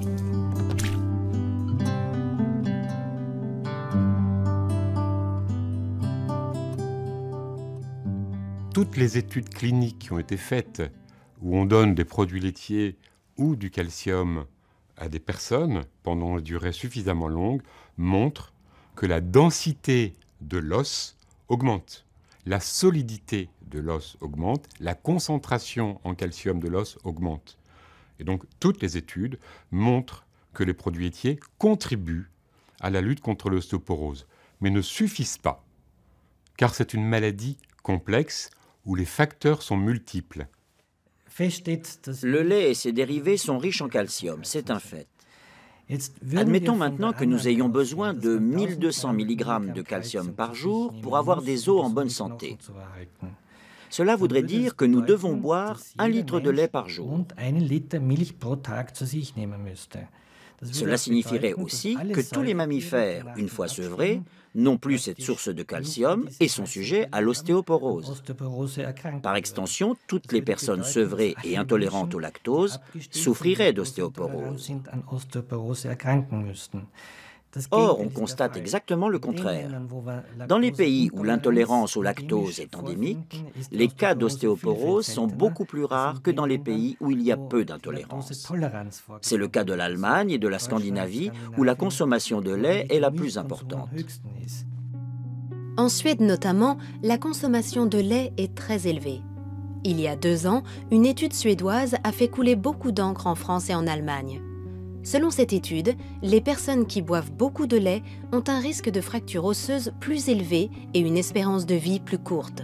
Toutes les études cliniques qui ont été faites, où on donne des produits laitiers ou du calcium à des personnes pendant une durée suffisamment longue, montrent que la densité de l'os augmente, la solidité de l'os augmente, la concentration en calcium de l'os augmente. Et donc, toutes les études montrent que les produits laitiers contribuent à la lutte contre l'ostéoporose, mais ne suffisent pas, car c'est une maladie complexe où les facteurs sont multiples. Le lait et ses dérivés sont riches en calcium, c'est un fait. Admettons maintenant que nous ayons besoin de mille deux cents milligrammes de calcium par jour pour avoir des os en bonne santé. Cela voudrait dire que nous devons boire un litre de lait par jour. Cela signifierait aussi que tous les mammifères, une fois sevrés, n'ont plus cette source de calcium et sont sujets à l'ostéoporose. Par extension, toutes les personnes sevrées et intolérantes au lactose souffriraient d'ostéoporose. Or, on constate exactement le contraire. Dans les pays où l'intolérance au lactose est endémique, les cas d'ostéoporose sont beaucoup plus rares que dans les pays où il y a peu d'intolérance. C'est le cas de l'Allemagne et de la Scandinavie, où la consommation de lait est la plus importante. En Suède notamment, la consommation de lait est très élevée. Il y a deux ans, une étude suédoise a fait couler beaucoup d'encre en France et en Allemagne. Selon cette étude, les personnes qui boivent beaucoup de lait ont un risque de fracture osseuse plus élevé et une espérance de vie plus courte.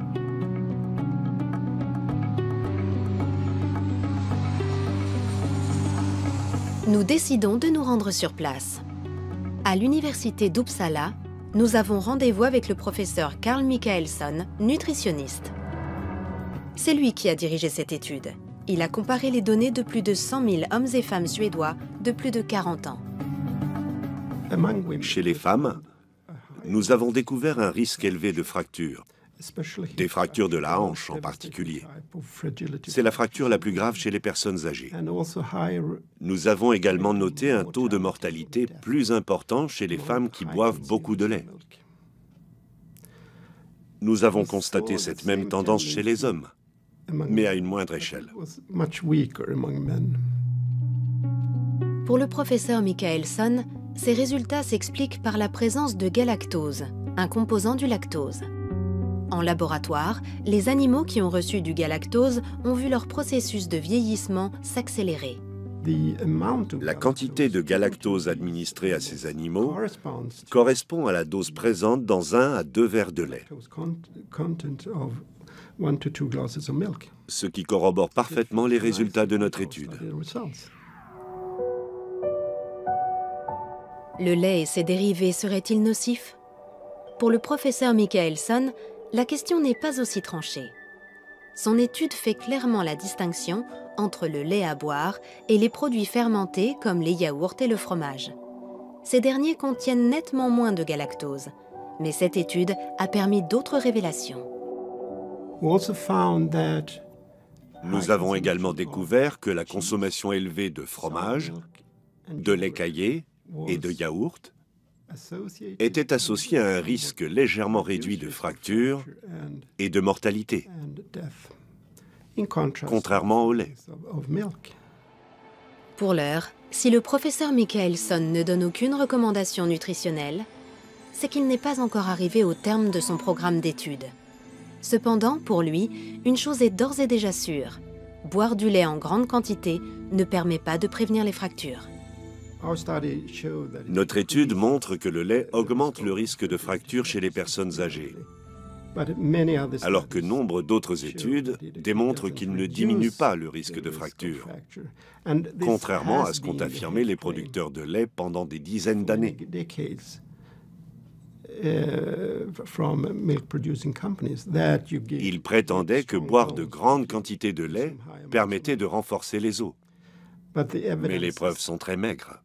Nous décidons de nous rendre sur place. À l'université d'Uppsala, nous avons rendez-vous avec le professeur Carl Michaelsson, nutritionniste. C'est lui qui a dirigé cette étude. Il a comparé les données de plus de cent mille hommes et femmes suédois de plus de quarante ans. Chez les femmes, nous avons découvert un risque élevé de fractures, des fractures de la hanche en particulier. C'est la fracture la plus grave chez les personnes âgées. Nous avons également noté un taux de mortalité plus important chez les femmes qui boivent beaucoup de lait. Nous avons constaté cette même tendance chez les hommes, mais à une moindre échelle. Pour le professeur Michaelson, ces résultats s'expliquent par la présence de galactose, un composant du lactose. En laboratoire, les animaux qui ont reçu du galactose ont vu leur processus de vieillissement s'accélérer. La quantité de galactose administrée à ces animaux correspond à la dose présente dans un à deux verres de lait, ce qui corrobore parfaitement les résultats de notre étude. Le lait et ses dérivés seraient-ils nocifs? Pour le professeur Michaelson, la question n'est pas aussi tranchée. Son étude fait clairement la distinction entre le lait à boire et les produits fermentés comme les yaourts et le fromage. Ces derniers contiennent nettement moins de galactose, mais cette étude a permis d'autres révélations. Nous avons également découvert que la consommation élevée de fromage, de lait caillé et de yaourt était associée à un risque légèrement réduit de fractures et de mortalité, contrairement au lait. Pour l'heure, si le professeur Michaelson ne donne aucune recommandation nutritionnelle, c'est qu'il n'est pas encore arrivé au terme de son programme d'études. Cependant, pour lui, une chose est d'ores et déjà sûre. Boire du lait en grande quantité ne permet pas de prévenir les fractures. Notre étude montre que le lait augmente le risque de fracture chez les personnes âgées, alors que nombre d'autres études démontrent qu'il ne diminue pas le risque de fracture, contrairement à ce qu'ont affirmé les producteurs de lait pendant des dizaines d'années. Ils prétendaient que boire de grandes quantités de lait permettait de renforcer les os, mais les preuves sont très maigres.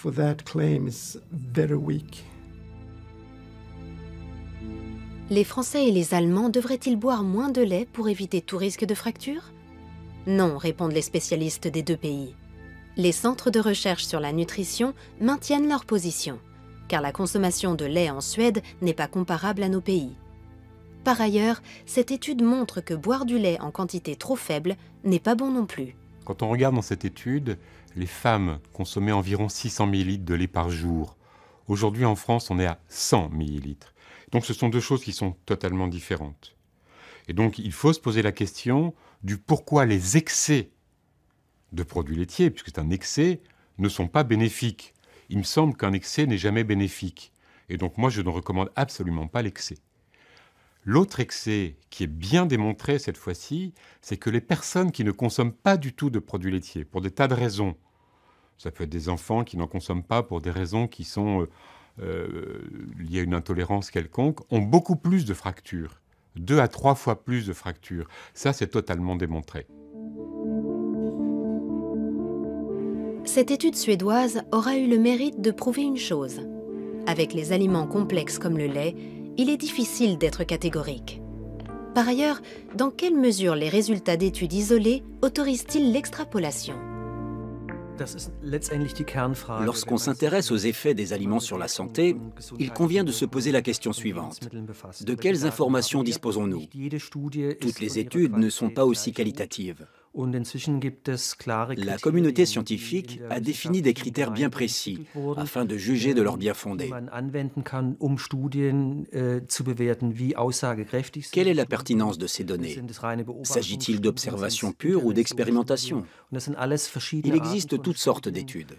Les Français et les Allemands devraient-ils boire moins de lait pour éviter tout risque de fracture? Non, répondent les spécialistes des deux pays. Les centres de recherche sur la nutrition maintiennent leur position, car la consommation de lait en Suède n'est pas comparable à nos pays. Par ailleurs, cette étude montre que boire du lait en quantité trop faible n'est pas bon non plus. Quand on regarde dans cette étude, les femmes consommaient environ six cents millilitres de lait par jour. Aujourd'hui, en France, on est à cent millilitres. Donc ce sont deux choses qui sont totalement différentes. Et donc il faut se poser la question du pourquoi les excès de produits laitiers, puisque c'est un excès, ne sont pas bénéfiques. Il me semble qu'un excès n'est jamais bénéfique. Et donc moi, je ne recommande absolument pas l'excès. L'autre excès qui est bien démontré cette fois-ci, c'est que les personnes qui ne consomment pas du tout de produits laitiers, pour des tas de raisons, ça peut être des enfants qui n'en consomment pas pour des raisons qui sont euh, liées à une intolérance quelconque, ont beaucoup plus de fractures, deux à trois fois plus de fractures. Ça, c'est totalement démontré. Cette étude suédoise aura eu le mérite de prouver une chose. Avec les aliments complexes comme le lait, il est difficile d'être catégorique. Par ailleurs, dans quelle mesure les résultats d'études isolées autorisent-ils l'extrapolation? Lorsqu'on s'intéresse aux effets des aliments sur la santé, il convient de se poser la question suivante. De quelles informations disposons-nous? Toutes les études ne sont pas aussi qualitatives. La communauté scientifique a défini des critères bien précis afin de juger de leur bien-fondé. Quelle est la pertinence de ces données? S'agit-il d'observations pures ou d'expérimentations? Il existe toutes sortes d'études.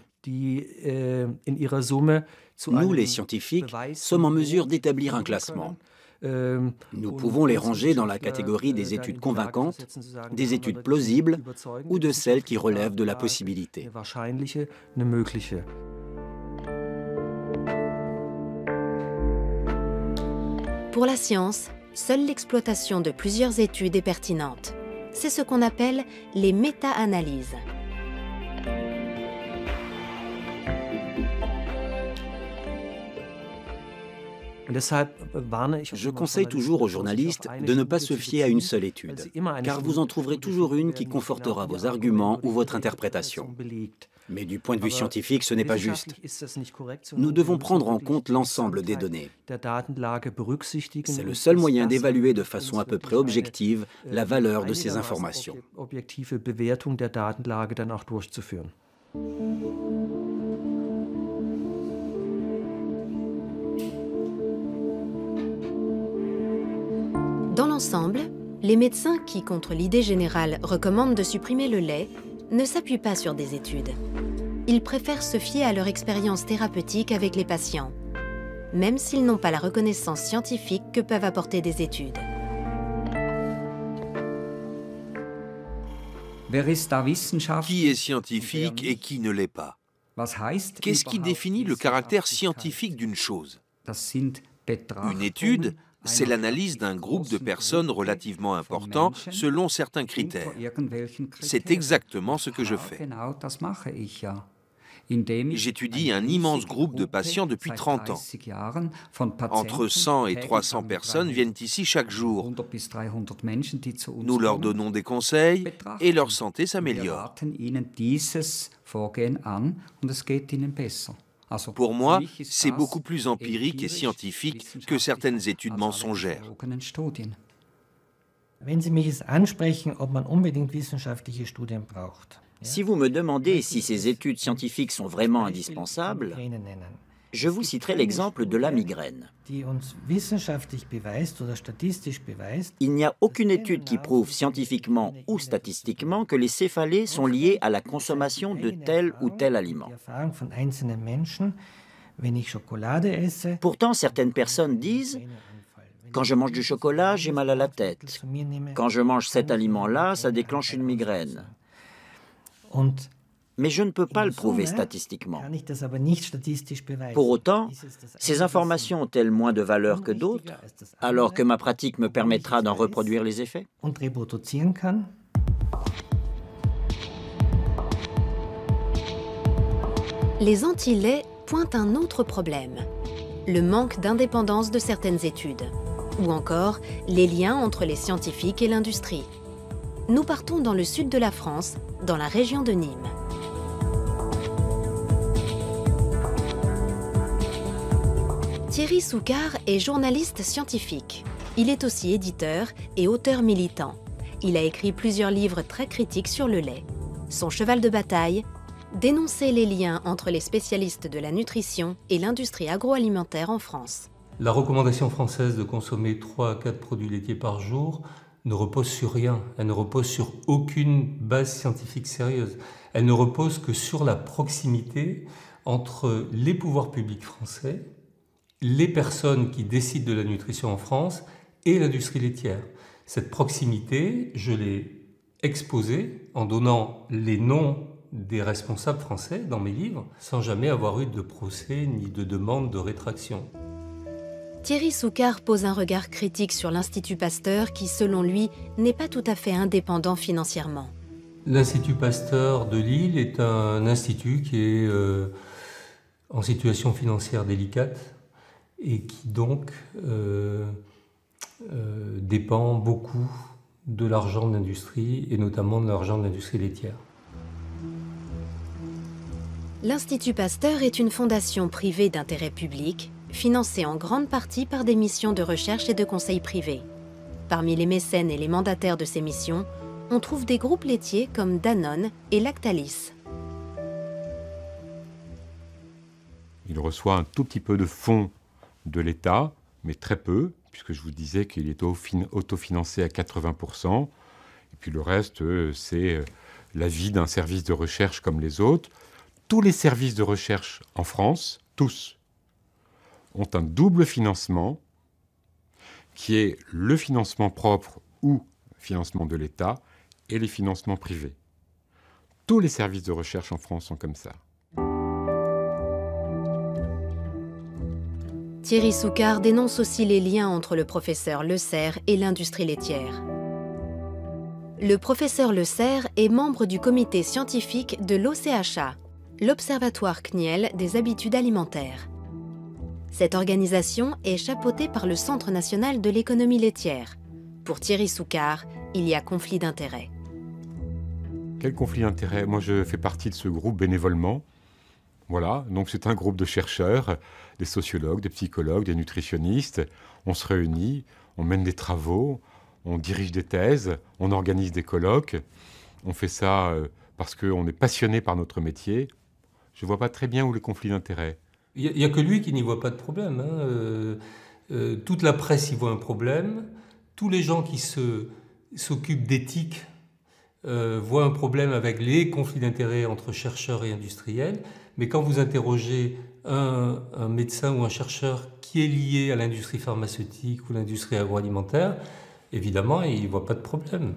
Nous, les scientifiques, sommes en mesure d'établir un classement. Nous pouvons les ranger dans la catégorie des études convaincantes, des études plausibles ou de celles qui relèvent de la possibilité. Pour la science, seule l'exploitation de plusieurs études est pertinente. c'est ce qu'on appelle les méta-analyses. Je conseille toujours aux journalistes de ne pas se fier à une seule étude, car vous en trouverez toujours une qui confortera vos arguments ou votre interprétation. Mais du point de vue scientifique, ce n'est pas juste. Nous devons prendre en compte l'ensemble des données. C'est le seul moyen d'évaluer de façon à peu près objective la valeur de ces informations. Dans l'ensemble, les médecins qui, contre l'idée générale, recommandent de supprimer le lait, ne s'appuient pas sur des études. Ils préfèrent se fier à leur expérience thérapeutique avec les patients, même s'ils n'ont pas la reconnaissance scientifique que peuvent apporter des études. Qui est scientifique et qui ne l'est pas? Qu'est-ce qui définit le caractère scientifique d'une chose? Une étude, c'est l'analyse d'un groupe de personnes relativement important selon certains critères. C'est exactement ce que je fais. J'étudie un immense groupe de patients depuis trente ans. Entre cent et trois cents personnes viennent ici chaque jour. Nous leur donnons des conseils et leur santé s'améliore. Pour moi, c'est beaucoup plus empirique et scientifique que certaines études mensongères. Si vous me demandez si ces études scientifiques sont vraiment indispensables, je vous citerai l'exemple de la migraine. Il n'y a aucune étude qui prouve scientifiquement ou statistiquement que les céphalées sont liées à la consommation de tel ou tel aliment. Pourtant, certaines personnes disent « Quand je mange du chocolat, j'ai mal à la tête. Quand je mange cet aliment-là, ça déclenche une migraine. » Mais je ne peux pas le prouver statistiquement. Pour autant, ces informations ont-elles moins de valeur que d'autres, alors que ma pratique me permettra d'en reproduire les effets? Les anti-laits pointent un autre problème, le manque d'indépendance de certaines études, ou encore les liens entre les scientifiques et l'industrie. Nous partons dans le sud de la France, dans la région de Nîmes. Thierry Soucard est journaliste scientifique. Il est aussi éditeur et auteur militant. Il a écrit plusieurs livres très critiques sur le lait. Son cheval de bataille, dénoncer les liens entre les spécialistes de la nutrition et l'industrie agroalimentaire en France. La recommandation française de consommer trois à quatre produits laitiers par jour ne repose sur rien. Elle ne repose sur aucune base scientifique sérieuse. Elle ne repose que sur la proximité entre les pouvoirs publics français, les personnes qui décident de la nutrition en France et l'industrie laitière. Cette proximité, je l'ai exposée en donnant les noms des responsables français dans mes livres, sans jamais avoir eu de procès ni de demande de rétraction. Thierry Soucard pose un regard critique sur l'Institut Pasteur qui, selon lui, n'est pas tout à fait indépendant financièrement. L'Institut Pasteur de Lille est un institut qui est euh, en situation financière délicate et qui donc euh, euh, dépend beaucoup de l'argent de l'industrie et notamment de l'argent de l'industrie laitière. L'Institut Pasteur est une fondation privée d'intérêt public, financée en grande partie par des missions de recherche et de conseil privés. Parmi les mécènes et les mandataires de ces missions, on trouve des groupes laitiers comme Danone et Lactalis. Il reçoit un tout petit peu de fonds de l'État, mais très peu, puisque je vous disais qu'il est autofinancé à quatre-vingts pour cent. Et puis le reste, c'est la vie d'un service de recherche comme les autres. Tous les services de recherche en France, tous, ont un double financement, qui est le financement propre ou financement de l'État et les financements privés. Tous les services de recherche en France sont comme ça. Thierry Soucard dénonce aussi les liens entre le professeur Le Serre et l'industrie laitière. Le professeur Le Serre est membre du comité scientifique de l'O C H A, l'Observatoire C N I E L des habitudes alimentaires. Cette organisation est chapeautée par le Centre national de l'économie laitière. Pour Thierry Soucard, il y a conflit d'intérêts. Quel conflit d'intérêts? Moi, je fais partie de ce groupe bénévolement. Voilà, donc c'est un groupe de chercheurs, des sociologues, des psychologues, des nutritionnistes. On se réunit, on mène des travaux, on dirige des thèses, on organise des colloques. On fait ça parce qu'on est passionné par notre métier. Je ne vois pas très bien où le conflit d'intérêts. Il n'y a, a que lui qui n'y voit pas de problème. Hein. Euh, euh, toute la presse y voit un problème. Tous les gens qui se, s'occupent d'éthique euh, voient un problème avec les conflits d'intérêts entre chercheurs et industriels. Mais quand vous interrogez un, un médecin ou un chercheur qui est lié à l'industrie pharmaceutique ou l'industrie agroalimentaire, évidemment, il ne voit pas de problème.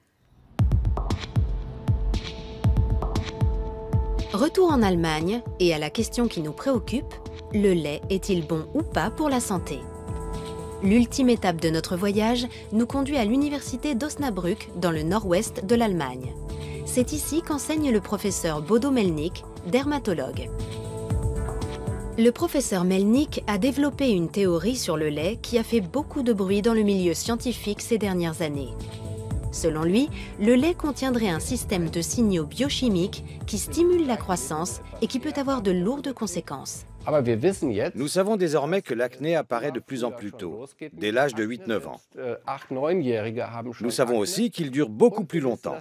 Retour en Allemagne, et à la question qui nous préoccupe, le lait est-il bon ou pas pour la santé? L'ultime étape de notre voyage nous conduit à l'université d'Osnabrück, dans le nord-ouest de l'Allemagne. C'est ici qu'enseigne le professeur Bodo Mellnik, dermatologue. Le professeur Mellnik a développé une théorie sur le lait qui a fait beaucoup de bruit dans le milieu scientifique ces dernières années. Selon lui, le lait contiendrait un système de signaux biochimiques qui stimule la croissance et qui peut avoir de lourdes conséquences. Nous savons désormais que l'acné apparaît de plus en plus tôt, dès l'âge de huit neuf ans. Nous savons aussi qu'il dure beaucoup plus longtemps.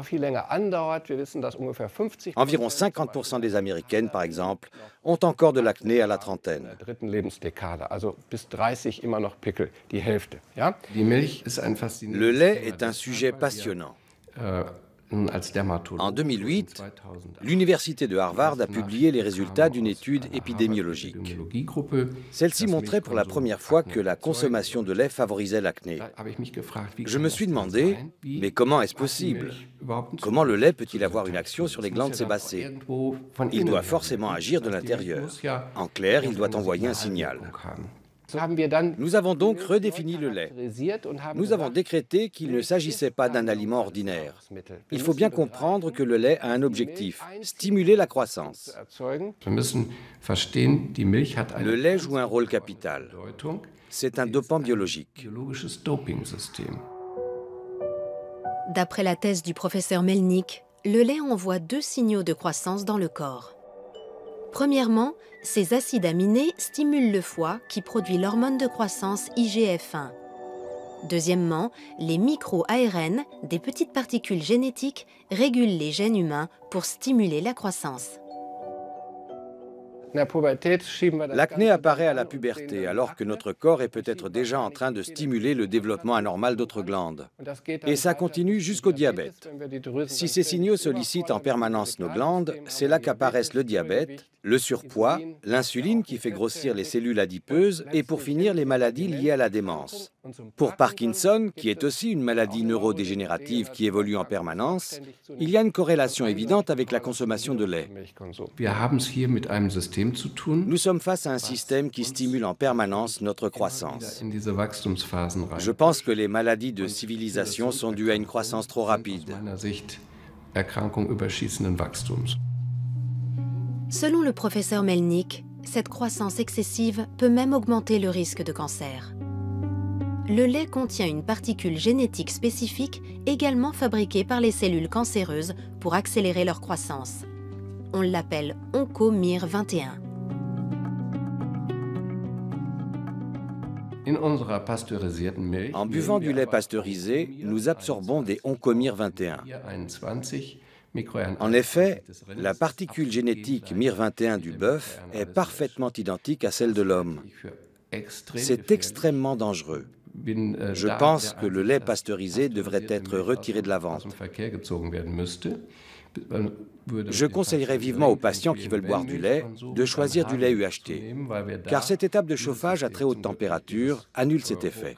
Environ cinquante pour cent des Américaines, par exemple, ont encore de l'acné à la trentaine. Le lait est un sujet passionnant. En deux mille huit, l'université de Harvard a publié les résultats d'une étude épidémiologique. Celle-ci montrait pour la première fois que la consommation de lait favorisait l'acné. Je me suis demandé, mais comment est-ce possible? Comment le lait peut-il avoir une action sur les glandes sébacées? Il doit forcément agir de l'intérieur. En clair, il doit envoyer un signal. Nous avons donc redéfini le lait. Nous avons décrété qu'il ne s'agissait pas d'un aliment ordinaire. Il faut bien comprendre que le lait a un objectif, stimuler la croissance. Le lait joue un rôle capital. C'est un dopant biologique. D'après la thèse du professeur Mellnik, le lait envoie deux signaux de croissance dans le corps. Premièrement, ces acides aminés stimulent le foie qui produit l'hormone de croissance I G F un. Deuxièmement, les micro-A R N, des petites particules génétiques, régulent les gènes humains pour stimuler la croissance. L'acné apparaît à la puberté, alors que notre corps est peut-être déjà en train de stimuler le développement anormal d'autres glandes. Et ça continue jusqu'au diabète. Si ces signaux sollicitent en permanence nos glandes, c'est là qu'apparaissent le diabète, le surpoids, l'insuline qui fait grossir les cellules adipeuses et pour finir les maladies liées à la démence. Pour Parkinson, qui est aussi une maladie neurodégénérative qui évolue en permanence, il y a une corrélation évidente avec la consommation de lait. Nous sommes face à un système qui stimule en permanence notre croissance. Je pense que les maladies de civilisation sont dues à une croissance trop rapide. Selon le professeur Mellnik, cette croissance excessive peut même augmenter le risque de cancer. Le lait contient une particule génétique spécifique également fabriquée par les cellules cancéreuses pour accélérer leur croissance. On l'appelle Oncomyr vingt et un. En buvant du lait pasteurisé, nous absorbons des Oncomyr vingt et un. En effet, la particule génétique M Y R vingt et un du bœuf est parfaitement identique à celle de l'homme. C'est extrêmement dangereux. Je pense que le lait pasteurisé devrait être retiré de la vente. Je conseillerais vivement aux patients qui veulent boire du lait de choisir du lait U H T, car cette étape de chauffage à très haute température annule cet effet.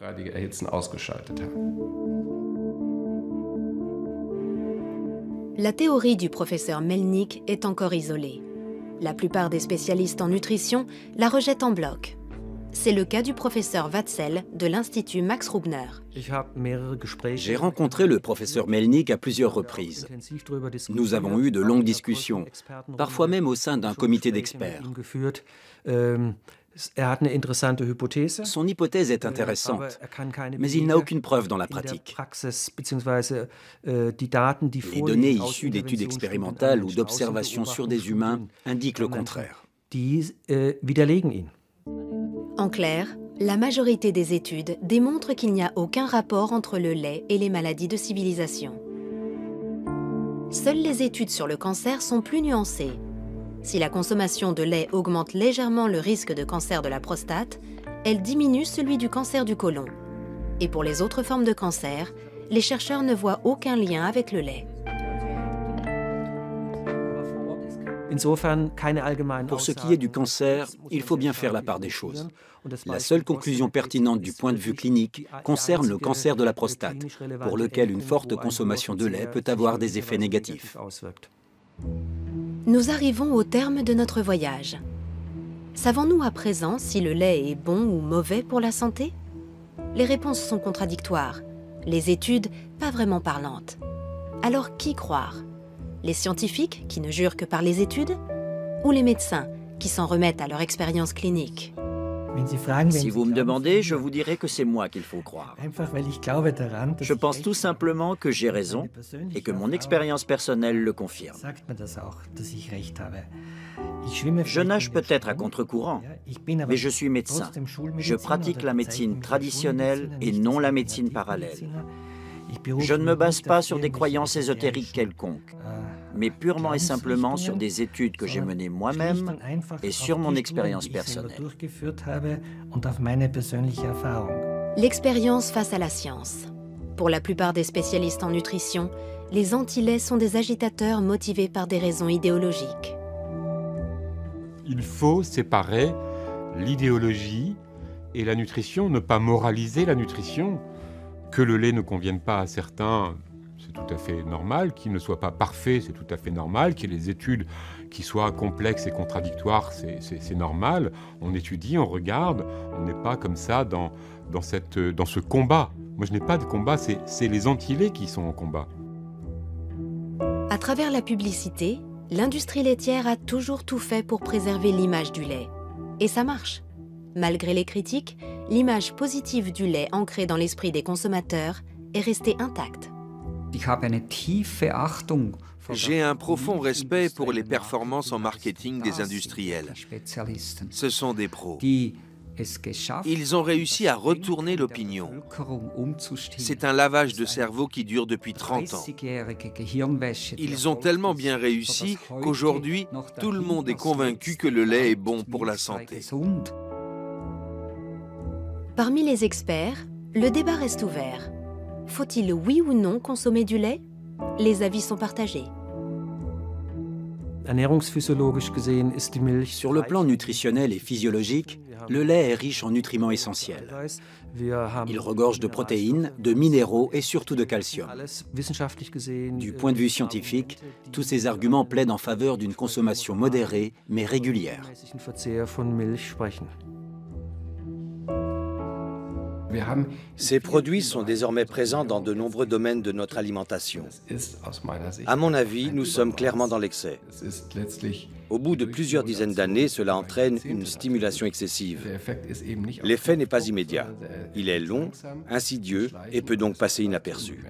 La théorie du professeur Mellnik est encore isolée. La plupart des spécialistes en nutrition la rejettent en bloc. C'est le cas du professeur Watzel de l'Institut Max Rubner. J'ai rencontré le professeur Melnick à plusieurs reprises. Nous avons eu de longues discussions, parfois même au sein d'un comité d'experts. Son hypothèse est intéressante, mais il n'a aucune preuve dans la pratique. Les données issues d'études expérimentales ou d'observations sur des humains indiquent le contraire. En clair, la majorité des études démontrent qu'il n'y a aucun rapport entre le lait et les maladies de civilisation. Seules les études sur le cancer sont plus nuancées. Si la consommation de lait augmente légèrement le risque de cancer de la prostate, elle diminue celui du cancer du côlon. Et pour les autres formes de cancer, les chercheurs ne voient aucun lien avec le lait. Pour ce qui est du cancer, il faut bien faire la part des choses. La seule conclusion pertinente du point de vue clinique concerne le cancer de la prostate, pour lequel une forte consommation de lait peut avoir des effets négatifs. Nous arrivons au terme de notre voyage. Savons-nous à présent si le lait est bon ou mauvais pour la santé? Les réponses sont contradictoires, les études pas vraiment parlantes. Alors qui croire? Les scientifiques qui ne jurent que par les études? Ou les médecins qui s'en remettent à leur expérience clinique? Si vous me demandez, je vous dirai que c'est moi qu'il faut croire. Je pense tout simplement que j'ai raison et que mon expérience personnelle le confirme. Je nage peut-être à contre-courant, mais je suis médecin. Je pratique la médecine traditionnelle et non la médecine parallèle. Je ne me base pas sur des croyances ésotériques quelconques, mais purement et simplement sur des études que j'ai menées moi-même et sur mon expérience personnelle. L'expérience face à la science. Pour la plupart des spécialistes en nutrition, les anti-laits sont des agitateurs motivés par des raisons idéologiques. Il faut séparer l'idéologie et la nutrition, ne pas moraliser la nutrition. Que le lait ne convienne pas à certains, c'est tout à fait normal. Qu'il ne soit pas parfait, c'est tout à fait normal. Qu'il y ait des études qui soient complexes et contradictoires, c'est normal. On étudie, on regarde. On n'est pas comme ça dans, dans, cette, dans ce combat. Moi, je n'ai pas de combat, c'est les anti-laits qui sont en combat. À travers la publicité, l'industrie laitière a toujours tout fait pour préserver l'image du lait. Et ça marche. Malgré les critiques, l'image positive du lait ancrée dans l'esprit des consommateurs est restée intacte. J'ai un profond respect pour les performances en marketing des industriels. Ce sont des pros. Ils ont réussi à retourner l'opinion. C'est un lavage de cerveau qui dure depuis trente ans. Ils ont tellement bien réussi qu'aujourd'hui, tout le monde est convaincu que le lait est bon pour la santé. Parmi les experts, le débat reste ouvert. Faut-il oui ou non consommer du lait? Les avis sont partagés. Sur le plan nutritionnel et physiologique, le lait est riche en nutriments essentiels. Il regorge de protéines, de minéraux et surtout de calcium. Du point de vue scientifique, tous ces arguments plaident en faveur d'une consommation modérée mais régulière. Ces produits sont désormais présents dans de nombreux domaines de notre alimentation. À mon avis, nous sommes clairement dans l'excès. Au bout de plusieurs dizaines d'années, cela entraîne une stimulation excessive. L'effet n'est pas immédiat. Il est long, insidieux et peut donc passer inaperçu.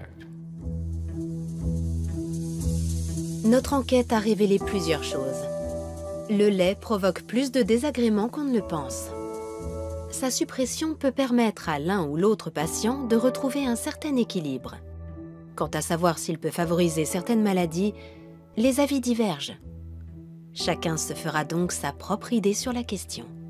Notre enquête a révélé plusieurs choses. Le lait provoque plus de désagréments qu'on ne le pense. Sa suppression peut permettre à l'un ou l'autre patient de retrouver un certain équilibre. Quant à savoir s'il peut favoriser certaines maladies, les avis divergent. Chacun se fera donc sa propre idée sur la question.